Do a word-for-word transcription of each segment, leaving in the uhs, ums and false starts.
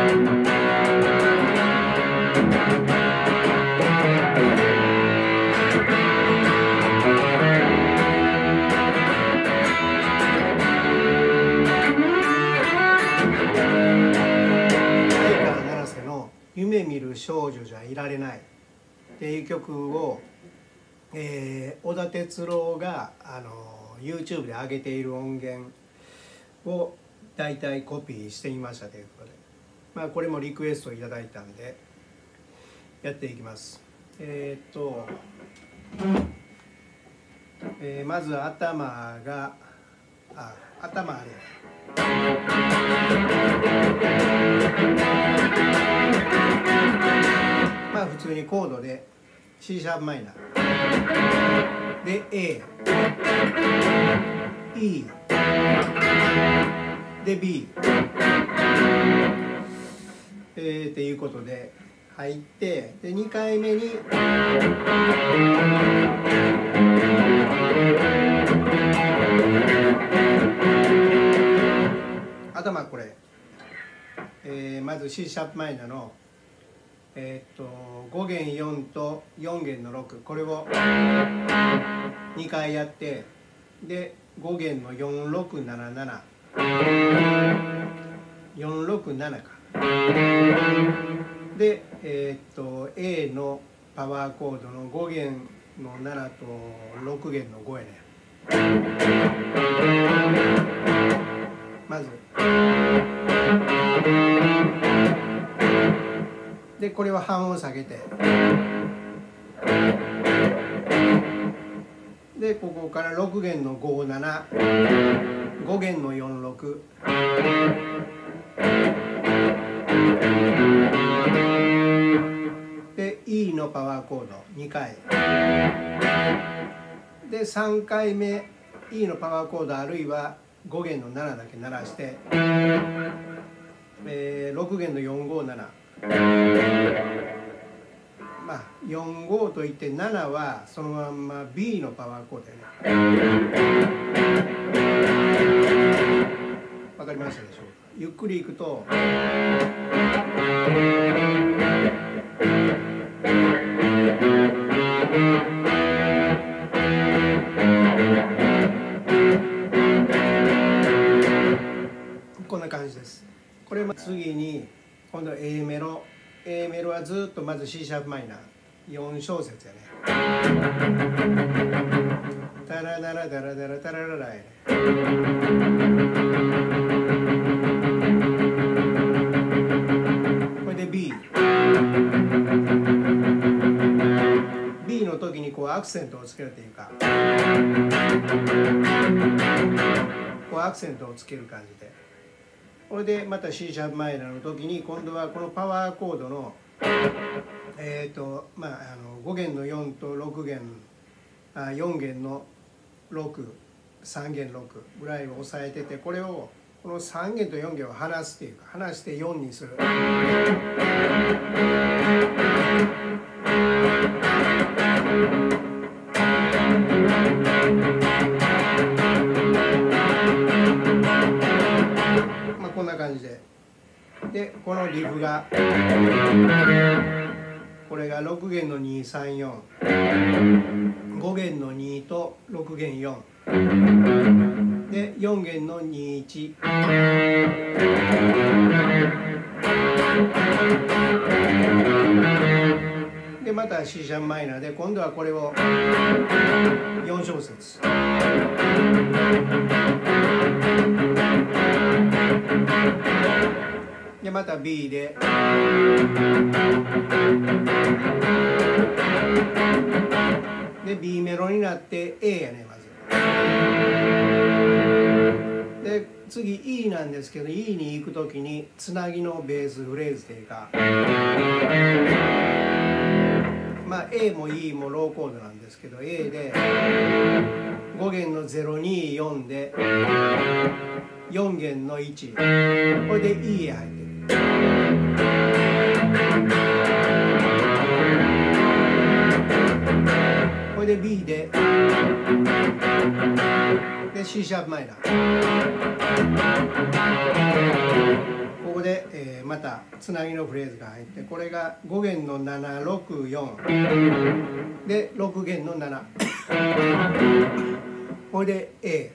夢見る少女じゃいられないっていう曲を、えー、小田哲郎があの YouTube で上げている音源をだいたいコピーしてみましたということで、まあ、これもリクエストいただいたんでやっていきます。えー、っと、えー、まず頭があ頭あれまあ普通にコードで C シャープマイナーで A、E で B、えー、っていうことで入ってでにかいめに頭これ、えー、まず C シャープマイナーのえー、っとごげんよんとよんげんのろく、これをにかいやってでごげんのよんろくななななよんろくななかで、えー、っと A のパワーコードのごげんのななとろくげんのごやね。まずでこれは半音下げてでここからろくげんのごななごげんのよんろくで E のパワーコードにかいでさんかいめ E のパワーコードあるいはごげんのななだけ鳴らして、えー、ろくげんのよんごななまあよんごといってななはそのまんま B のパワーコードやね。わかりましたでしょうか。ゆっくりいくとこんな感じです。これも次に今度 A メロ A メロはずっとまず C シャープマイナーよん小節やね。タラララダラダラタラララやね。これで B B の時にこうアクセントをつけるというかこうアクセントをつける感じでこれでまた C シャープマイナーの時に今度はこのパワーコードのえっとまああのごげんのよんとろくげんあよんげんのろくさんげんろくぐらいを押さえててこれをこのさんげんとよんげんを離すっていうか離してよんにする。こんな感じででこのリフがこれがろくげんのにさんよんごげんのにとろくげんよんでよんげんのにいちでまた C シャープマイナーで今度はこれをよん小節でまた B でで B メロになって A やねまずで次 E なんですけど E に行く時につなぎのベースフレーズというかまあ A も E もローコードなんですけど A でごげんのゼロによんでよんげんのいちこれで E へ入ってるこれで B でで C シャープマイナーここで、えー、 またつなぎのフレーズが入って、これがご弦のななろくよんでろく弦のななこれで A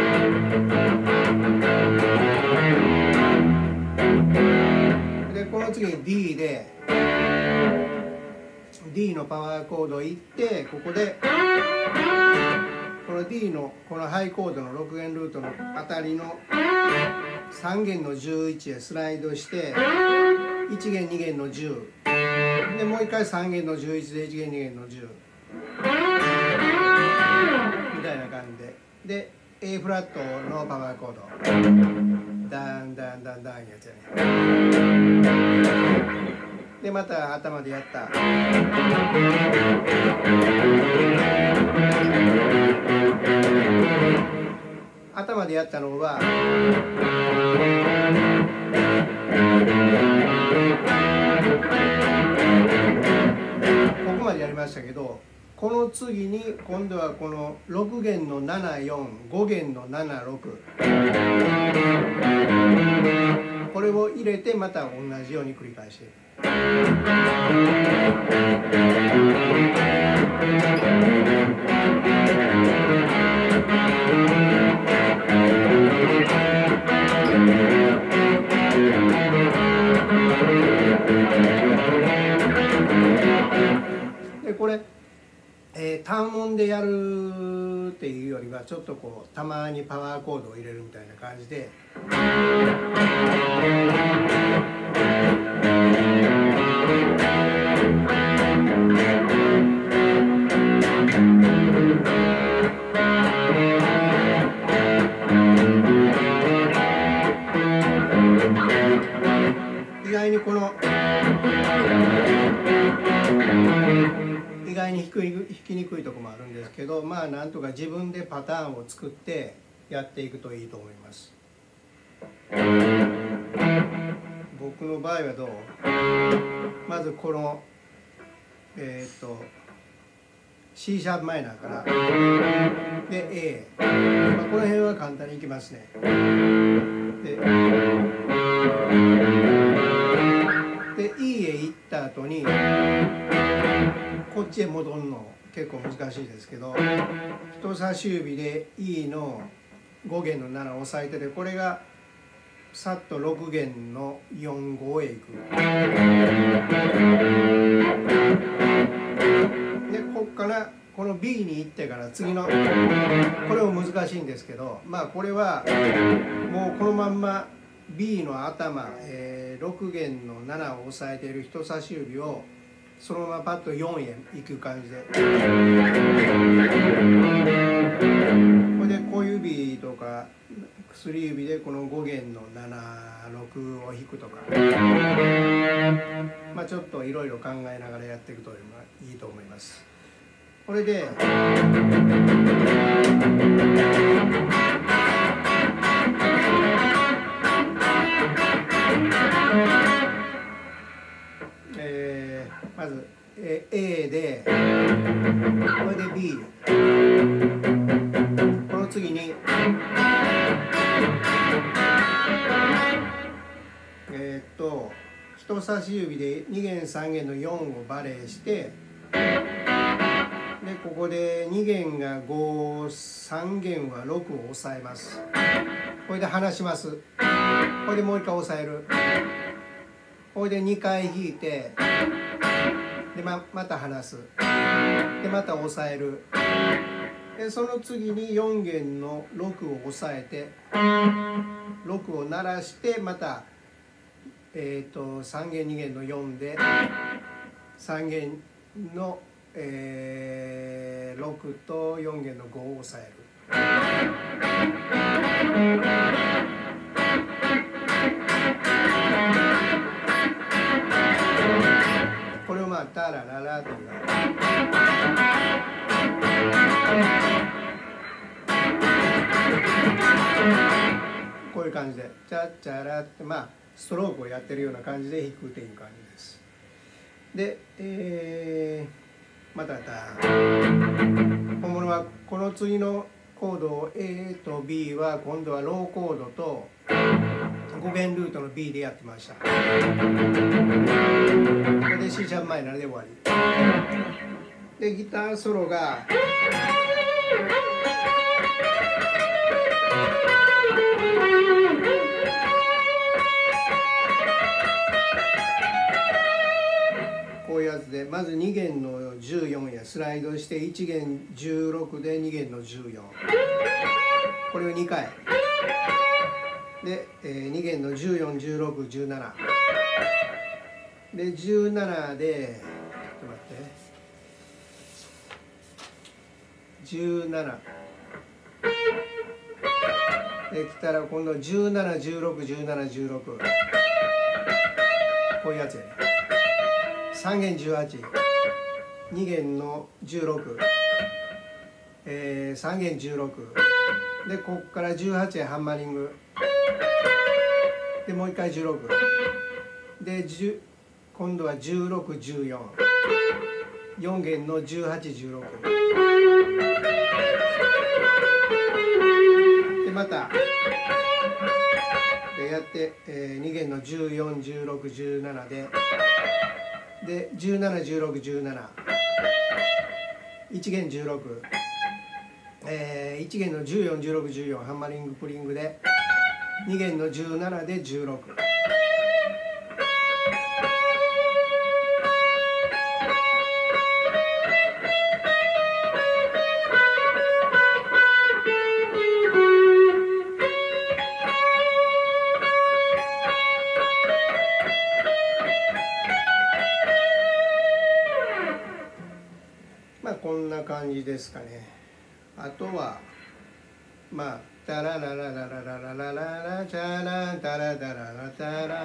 で、この次に D で D のパワーコードいって、ここでこの D のこのハイコードのろく弦ルートのあたりのさん弦のじゅういちへスライドしていち弦に弦のじゅうで、もう一回さん弦のじゅういちでいち弦に弦のじゅうみたいな感じで、で A フラットのパワーコードダンダンダンダンやつやね。でまた頭でやった頭でやったのはここまでやりましたけど、この次に今度はこのろく弦のななよん、ご弦のななろくこれを入れてまた同じように繰り返していく。でこれ、えー、単音でやるっていうよりはちょっとこうたまにパワーコードを入れるみたいな感じで。意外にこの意外に弾き弾きにくいところもあるんですけど、まあなんとか自分でパターンを作ってやっていくといいと思います。僕の場合はどう？まずこのえー、っと C シャープマイナーからで A、まあ、この辺は簡単にいきますね。でで E へ行った後にこっちへ戻るの結構難しいですけど、人差し指で E のご弦のななを押さえてて、これがさっとろく弦のよん、ごへ行く。でこっからこの B に行ってから次のこれも難しいんですけど、まあこれはもうこのまんま B の頭、えー、ろく弦のななを押さえている人差し指をそのままパッとよんへ行く感じで、これで小指とか薬指でこのご弦のなな、ろくを弾くとか、まあちょっといろいろ考えながらやっていくというのがいいと思います。これでえー、まず A で、これで B、 この次にえー、っと人差し指でに弦さん弦のよんをバレーして、でここでに弦がご、さん弦はろくを押さえます。これで離します。これでもう一回押さえる。これでにかい弾いて、で ま, また離す。でまた押さえる。でその次によん弦のろくを押さえてろくを鳴らして、また、えー、とさん弦に弦のよんでさん弦の、えー、ろくとよん弦のごを押さえる。これをまあタラララというこういう感じでチャッチャラって、まあストロークをやってるような感じで弾くという感じです。で、えー、また本物はこの次のコードを A と B は今度はローコードとご弦ルートの B でやってました。これで C シャープマイナーで終わりで、ギターソロがこういうやつで、まずに弦のじゅうよんやスライドしていち弦じゅうろくでに弦のじゅうよん、これをにかいで、えー、に弦のじゅうよん、じゅうろく、じゅうななでじゅうななでちょっと待ってじゅうななできたら今度じゅうなな、じゅうろく、じゅうなな、じゅうろく、こういうやつやね。さん弦じゅうはち、に弦のじゅうろく、えー、さん弦じゅうろくで、ここからじゅうはちへハンマリングで、もう一回じゅうろくで、今度はじゅうろく、じゅうよん、よん弦のじゅうはち、じゅうろくで、またでやって、えー、に弦のじゅうよん、じゅうろく、じゅうななででじゅうなな、じゅうろく、じゅうなな、いち弦じゅうろく、えー、いち弦のじゅうよん、じゅうろく、じゅうよんハンマリングプリングでに弦のじゅうななでじゅうろく。まあこんな感じですかね。あとはまあタララララララララララチャランタラタララタラ、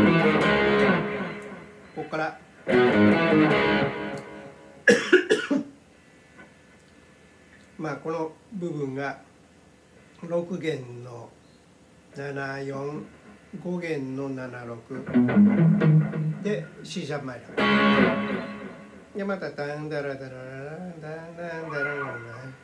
ここからまあこの部分がろく弦のななよん、ご弦のななろくで C シャープマイナーで、またタンダラダララダンダンダララ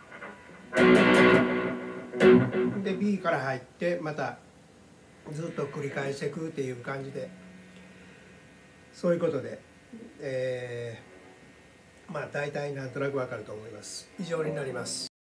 で B から入ってまたずっと繰り返していくっていう感じで、そういうことで、えー、まあ大体なんとなくわかると思います。以上になります。